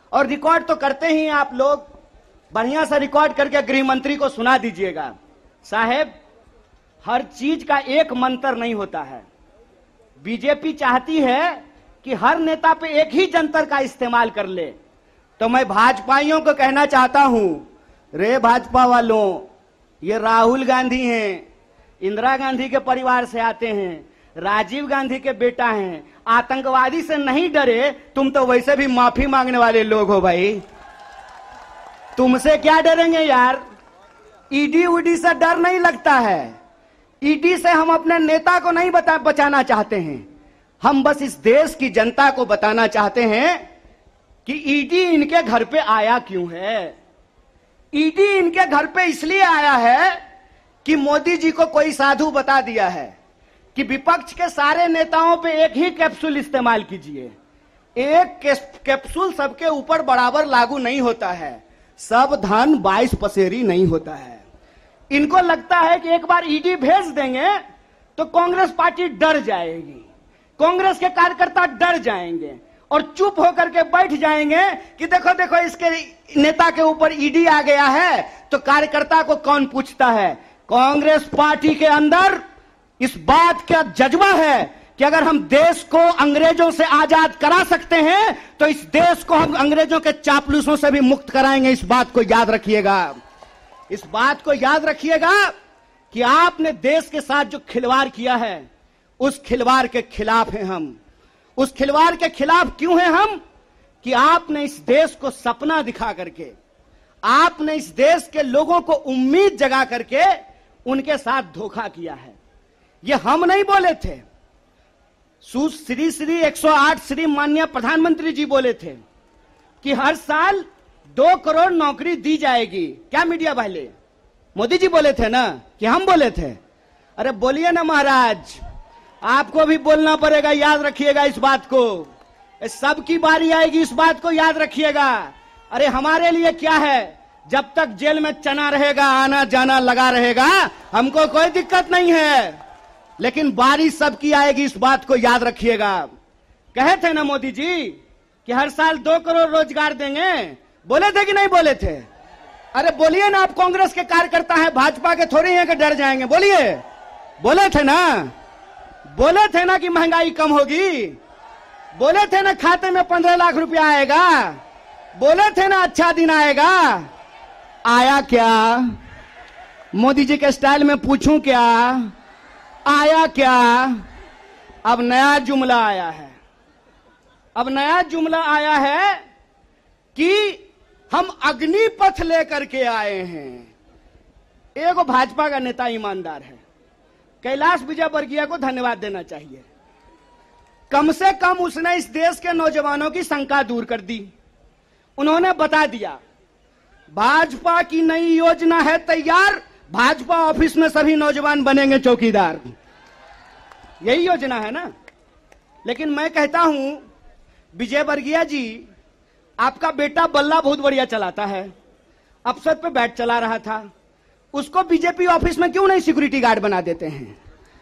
और रिकॉर्ड तो करते ही आप लोग, बढ़िया सा रिकॉर्ड करके गृह मंत्री को सुना दीजिएगा। साहेब, हर चीज का एक मंत्र नहीं होता है। बीजेपी चाहती है कि हर नेता पे एक ही जंतर का इस्तेमाल कर ले। तो मैं भाजपाइयों को कहना चाहता हूं, रे भाजपा वालों, ये राहुल गांधी हैं, इंदिरा गांधी के परिवार से आते हैं, राजीव गांधी के बेटा हैं, आतंकवादी से नहीं डरे, तुम तो वैसे भी माफी मांगने वाले लोग हो भाई, तुमसे क्या डरेंगे यार। ईडी उडी से डर नहीं लगता है। ईडी से हम अपने नेता को नहीं बचाना चाहते हैं, हम बस इस देश की जनता को बताना चाहते हैं कि ईडी इनके घर पे आया क्यों है। ईडी इनके घर पे इसलिए आया है कि मोदी जी को कोई साधु बता दिया है कि विपक्ष के सारे नेताओं पे एक ही कैप्सूल इस्तेमाल कीजिए। एक कैप्सूल सबके ऊपर बराबर लागू नहीं होता है, सब धन 22 पसेरी नहीं होता है। इनको लगता है कि एक बार ईडी भेज देंगे तो कांग्रेस पार्टी डर जाएगी, कांग्रेस के कार्यकर्ता डर जाएंगे और चुप होकर के बैठ जाएंगे कि देखो देखो इसके नेता के ऊपर ईडी आ गया है तो कार्यकर्ता को कौन पूछता है। कांग्रेस पार्टी के अंदर इस बात का जज्बा है कि अगर हम देश को अंग्रेजों से आजाद करा सकते हैं तो इस देश को हम अंग्रेजों के चापलूसों से भी मुक्त कराएंगे। इस बात को याद रखिएगा, इस बात को याद रखिएगा कि आपने देश के साथ जो खिलवाड़ किया है उस खिलवाड़ के खिलाफ हैं हम। उस खिलवाड़ के खिलाफ क्यों हैं हम? कि आपने इस देश को सपना दिखा करके, आपने इस देश के लोगों को उम्मीद जगा करके उनके साथ धोखा किया है। ये हम नहीं बोले थे, श्री 108 श्री माननीय प्रधानमंत्री जी बोले थे कि हर साल 2 करोड़ नौकरी दी जाएगी। क्या मीडिया वाले? मोदी जी बोले थे ना कि हम बोले थे? अरे बोलिए ना महाराज, आपको भी बोलना पड़ेगा, याद रखिएगा इस बात को। सबकी बारी आएगी, इस बात को याद रखिएगा। अरे हमारे लिए क्या है, जब तक जेल में चना रहेगा, आना जाना लगा रहेगा, हमको कोई दिक्कत नहीं है, लेकिन बारी सबकी आएगी, इस बात को याद रखिएगा। कहे थे ना मोदी जी कि हर साल 2 करोड़ रोजगार देंगे, बोले थे कि नहीं बोले थे? अरे बोलिए ना, आप कांग्रेस के कार्यकर्ता हैं, भाजपा के थोड़ी हैं कि डर जाएंगे, बोलिए। बोले थे ना, बोले थे ना कि महंगाई कम होगी, बोले थे ना खाते में 15 लाख रुपया आएगा, बोले थे ना अच्छा दिन आएगा। आया क्या? मोदी जी के स्टाइल में पूछूं क्या, आया क्या? अब नया जुमला आया है, अब नया जुमला आया है कि हम अग्निपथ लेकर के आए हैं। एगो भाजपा का नेता ईमानदार है, कैलाश विजयवर्गीय को धन्यवाद देना चाहिए। कम से कम उसने इस देश के नौजवानों की शंका दूर कर दी। उन्होंने बता दिया भाजपा की नई योजना है तैयार, भाजपा ऑफिस में सभी नौजवान बनेंगे चौकीदार। यही योजना है ना। लेकिन मैं कहता हूं विजयवर्गीय जी, आपका बेटा बल्ला बहुत बढ़िया चलाता है, अफसर पे बैठ चला रहा था, उसको बीजेपी ऑफिस में क्यों नहीं सिक्योरिटी गार्ड बना देते हैं?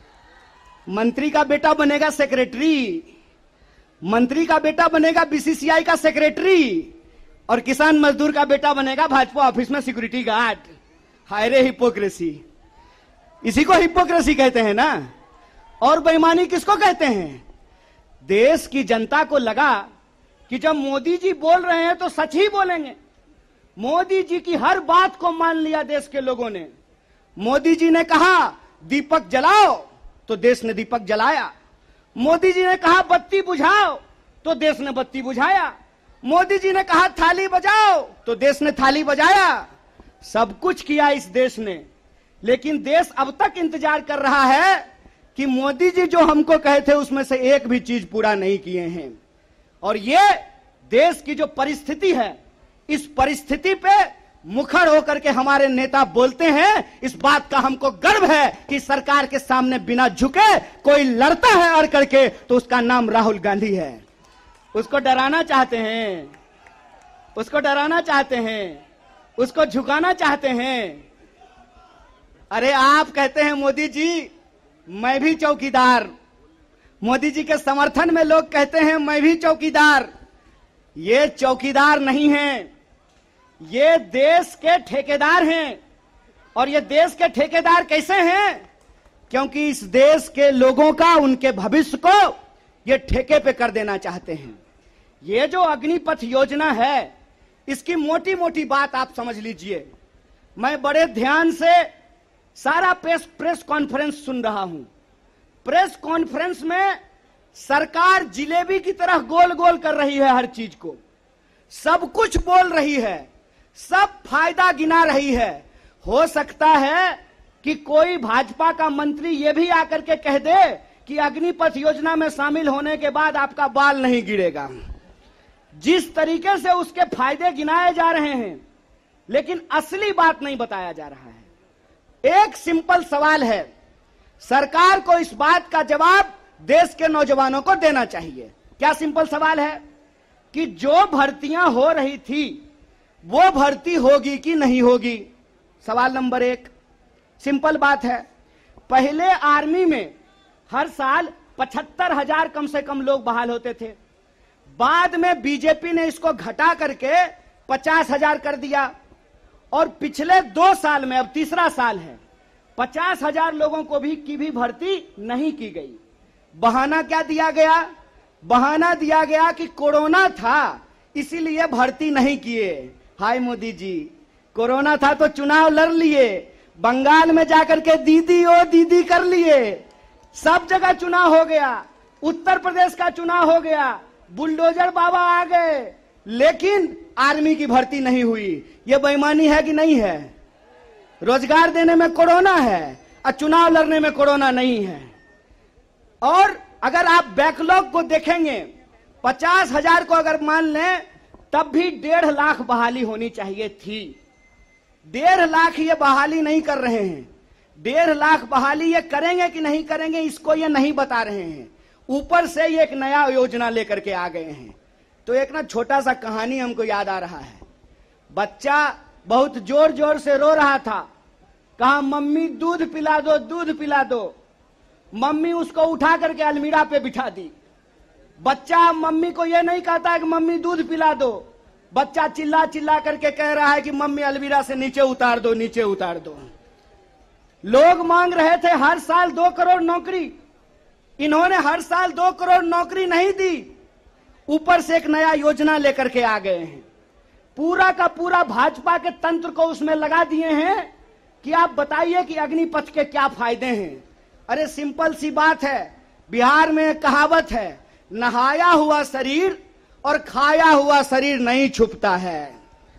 मंत्री का बेटा बनेगा सेक्रेटरी, मंत्री का बेटा बनेगा बीसीसीआई का सेक्रेटरी, और किसान मजदूर का बेटा बनेगा भाजपा ऑफिस में सिक्योरिटी गार्ड। हाय रे हिपोक्रेसी, इसी को हिपोक्रेसी कहते हैं ना। और बेईमानी किसको कहते हैं? देश की जनता को लगा कि जब मोदी जी बोल रहे हैं तो सच ही बोलेंगे। मोदी जी की हर बात को मान लिया देश के लोगों ने। मोदी जी ने कहा दीपक जलाओ तो देश ने दीपक जलाया, मोदी जी ने कहा बत्ती बुझाओ तो देश ने बत्ती बुझाया, मोदी जी ने कहा थाली बजाओ तो देश ने थाली बजाया। सब कुछ किया इस देश ने, लेकिन देश अब तक इंतजार कर रहा है कि मोदी जी जो हमको कहे थे उसमें से एक भी चीज पूरा नहीं किए हैं। और ये देश की जो परिस्थिति है, इस परिस्थिति पे मुखर होकर के हमारे नेता बोलते हैं। इस बात का हमको गर्व है कि सरकार के सामने बिना झुके कोई लड़ता है अड़ करके तो उसका नाम राहुल गांधी है। उसको डराना चाहते हैं, उसको डराना चाहते हैं, उसको झुकाना चाहते हैं। अरे आप कहते हैं मोदी जी मैं भी चौकीदार, मोदी जी के समर्थन में लोग कहते हैं मैं भी चौकीदार। ये चौकीदार नहीं हैं, ये देश के ठेकेदार हैं। और ये देश के ठेकेदार कैसे हैं? क्योंकि इस देश के लोगों का, उनके भविष्य को ये ठेके पे कर देना चाहते हैं। ये जो अग्निपथ योजना है, इसकी मोटी मोटी बात आप समझ लीजिए। मैं बड़े ध्यान से सारा प्रेस कॉन्फ्रेंस सुन रहा हूं। प्रेस कॉन्फ्रेंस में सरकार जिलेबी की तरह गोल गोल कर रही है, हर चीज को सब कुछ बोल रही है, सब फायदा गिना रही है। हो सकता है कि कोई भाजपा का मंत्री यह भी आकर के कह दे कि अग्निपथ योजना में शामिल होने के बाद आपका बाल नहीं गिरेगा। जिस तरीके से उसके फायदे गिनाए जा रहे हैं, लेकिन असली बात नहीं बताया जा रहा है। एक सिंपल सवाल है, सरकार को इस बात का जवाब देश के नौजवानों को देना चाहिए। क्या सिंपल सवाल है कि जो भर्तियां हो रही थी वो भर्ती होगी कि नहीं होगी? सवाल नंबर 1। सिंपल बात है, पहले आर्मी में हर साल 75,000 कम से कम लोग बहाल होते थे। बाद में बीजेपी ने इसको घटा करके 50,000 कर दिया और पिछले 2 साल में, अब तीसरा साल है, 50,000 लोगों को भी भर्ती नहीं की गई। बहाना क्या दिया गया? बहाना दिया गया कि कोरोना था इसीलिए भर्ती नहीं किए। हाय मोदी जी, कोरोना था तो चुनाव लड़ लिए, बंगाल में जाकर के दीदी ओ दीदी कर लिए, सब जगह चुनाव हो गया, उत्तर प्रदेश का चुनाव हो गया, बुलडोजर बाबा आ गए, लेकिन आर्मी की भर्ती नहीं हुई। यह बेईमानी है कि नहीं है? रोजगार देने में कोरोना है और चुनाव लड़ने में कोरोना नहीं है। और अगर आप बैकलॉग को देखेंगे, 50,000 को अगर मान लें, तब भी 1.5 लाख बहाली होनी चाहिए थी। 1.5 लाख ये बहाली नहीं कर रहे हैं। 1.5 लाख बहाली ये करेंगे कि नहीं करेंगे, इसको ये नहीं बता रहे हैं। ऊपर से ये एक नया योजना लेकर के आ गए हैं। तो एक ना छोटा सा कहानी हमको याद आ रहा है। बच्चा बहुत जोर जोर से रो रहा था, कहा मम्मी दूध पिला दो, दूध पिला दो। मम्मी उसको उठा करके अलमीरा पे बिठा दी। बच्चा मम्मी को यह नहीं कहता है कि मम्मी दूध पिला दो, बच्चा चिल्ला चिल्ला करके कह रहा है कि मम्मी अलमीरा से नीचे उतार दो, नीचे उतार दो। लोग मांग रहे थे हर साल 2 करोड़ नौकरी, इन्होंने हर साल 2 करोड़ नौकरी नहीं दी, ऊपर से एक नया योजना लेकर के आ गए हैं। पूरा का पूरा भाजपा के तंत्र को उसमें लगा दिए हैं कि आप बताइए कि अग्निपथ के क्या फायदे हैं। अरे सिंपल सी बात है, बिहार में कहावत है, नहाया हुआ शरीर और खाया हुआ शरीर नहीं छुपता है।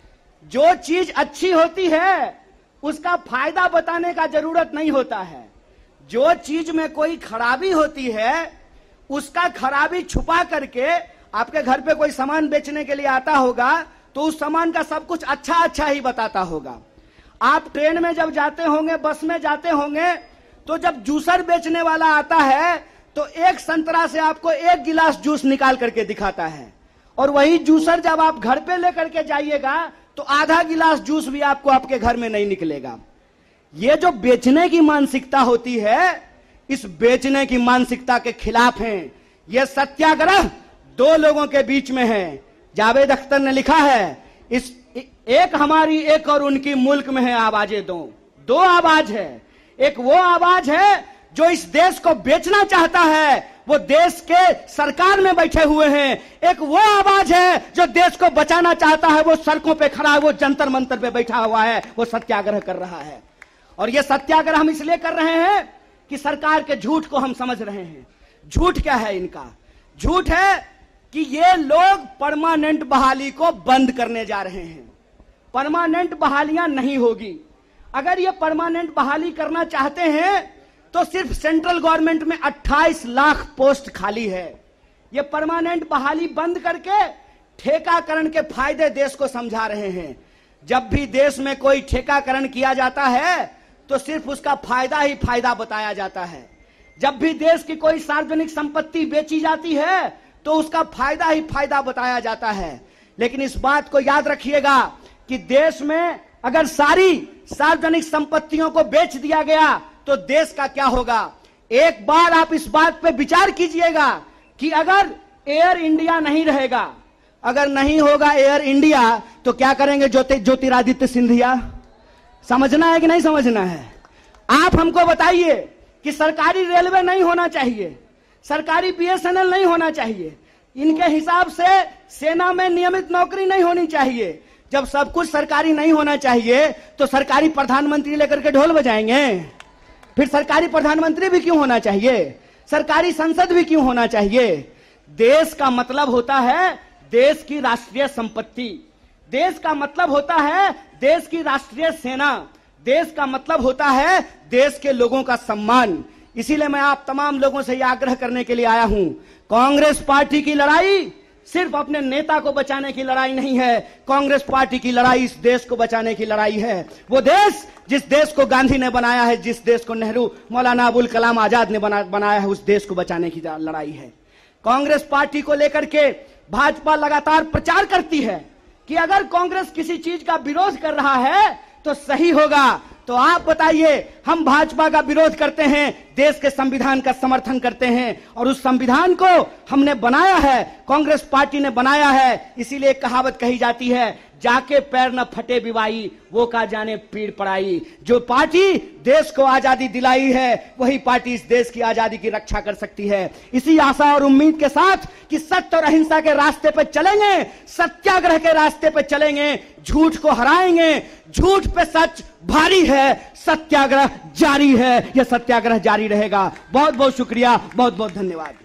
जो चीज अच्छी होती है उसका फायदा बताने का जरूरत नहीं होता है। जो चीज में कोई खराबी होती है उसका खराबी छुपा करके, आपके घर पे कोई सामान बेचने के लिए आता होगा तो उस सामान का सब कुछ अच्छा अच्छा ही बताता होगा। आप ट्रेन में जब जाते होंगे, बस में जाते होंगे, तो जब जूसर बेचने वाला आता है तो एक संतरा से आपको 1 गिलास जूस निकाल करके दिखाता है, और वही जूसर जब आप घर पे लेकर के जाइएगा तो आधा गिलास जूस भी आपको आपके घर में नहीं निकलेगा। ये जो बेचने की मानसिकता होती है, इस बेचने की मानसिकता के खिलाफ हैं। ये सत्याग्रह 2 लोगों के बीच में है। जावेद अख्तर ने लिखा है, इस एक हमारी एक और उनकी मुल्क में है आवाजें दो आवाज है। एक वो आवाज है जो इस देश को बेचना चाहता है, वो देश के सरकार में बैठे हुए हैं। एक वो आवाज है जो देश को बचाना चाहता है, वो सड़कों पे खड़ा है, वो जंतर मंतर पे बैठा हुआ है, वो सत्याग्रह कर रहा है। और ये सत्याग्रह हम इसलिए कर रहे हैं कि सरकार के झूठ को हम समझ रहे हैं। झूठ क्या है इनका? झूठ है कि ये लोग परमानेंट बहाली को बंद करने जा रहे हैं। परमानेंट बहालियां नहीं होगी। अगर ये परमानेंट बहाली करना चाहते हैं तो सिर्फ सेंट्रल गवर्नमेंट में 28 लाख पोस्ट खाली है। ये परमानेंट बहाली बंद करके ठेकाकरण के फायदे देश को समझा रहे हैं। जब भी देश में कोई ठेकाकरण किया जाता है तो सिर्फ उसका फायदा ही फायदा बताया जाता है। जब भी देश की कोई सार्वजनिक संपत्ति बेची जाती है तो उसका फायदा ही फायदा बताया जाता है। लेकिन इस बात को याद रखिएगा कि देश में अगर सारी सार्वजनिक संपत्तियों को बेच दिया गया तो देश का क्या होगा। एक बार आप इस बात पे विचार कीजिएगा कि अगर एयर इंडिया नहीं रहेगा, अगर नहीं होगा एयर इंडिया तो क्या करेंगे ज्योतिरादित्य सिंधिया? समझना है कि नहीं समझना है? आप हमको बताइए कि सरकारी रेलवे नहीं होना चाहिए, सरकारी बीएसएनएल नहीं होना चाहिए, इनके हिसाब से सेना में नियमित नौकरी नहीं होनी चाहिए। जब सब कुछ सरकारी नहीं होना चाहिए तो सरकारी प्रधानमंत्री लेकर के ढोल बजाएंगे? फिर सरकारी प्रधानमंत्री भी क्यों होना चाहिए? सरकारी संसद भी क्यों होना चाहिए? देश का मतलब होता है देश की राष्ट्रीय संपत्ति, देश का मतलब होता है देश की राष्ट्रीय सेना, देश का मतलब होता है देश के लोगों का सम्मान। इसीलिए मैं आप तमाम लोगों से यह आग्रह करने के लिए आया हूं, कांग्रेस पार्टी की लड़ाई सिर्फ अपने नेता को बचाने की लड़ाई नहीं है, कांग्रेस पार्टी की लड़ाई इस देश को बचाने की लड़ाई है। वो देश जिस देश को गांधी ने बनाया है, जिस देश को नेहरू, मौलाना अबुल कलाम आजाद ने बनाया है, उस देश को बचाने की लड़ाई है। कांग्रेस पार्टी को लेकर के भाजपा लगातार प्रचार करती है कि अगर कांग्रेस किसी चीज का विरोध कर रहा है तो सही होगा। तो आप बताइए, हम भाजपा का विरोध करते हैं, देश के संविधान का समर्थन करते हैं, और उस संविधान को हमने बनाया है, कांग्रेस पार्टी ने बनाया है। इसीलिए कहावत कही जाती है, जाके पैर न फटे बिवाई, वो का जाने पीड़ पड़ाई। जो पार्टी देश को आजादी दिलाई है, वही पार्टी इस देश की आजादी की रक्षा कर सकती है। इसी आशा और उम्मीद के साथ कि सत्य और अहिंसा के रास्ते पर चलेंगे, सत्याग्रह के रास्ते पर चलेंगे, झूठ को हराएंगे। झूठ पे सच भारी है, सत्याग्रह जारी है, यह सत्याग्रह जारी रहेगा। बहुत बहुत शुक्रिया, बहुत बहुत धन्यवाद।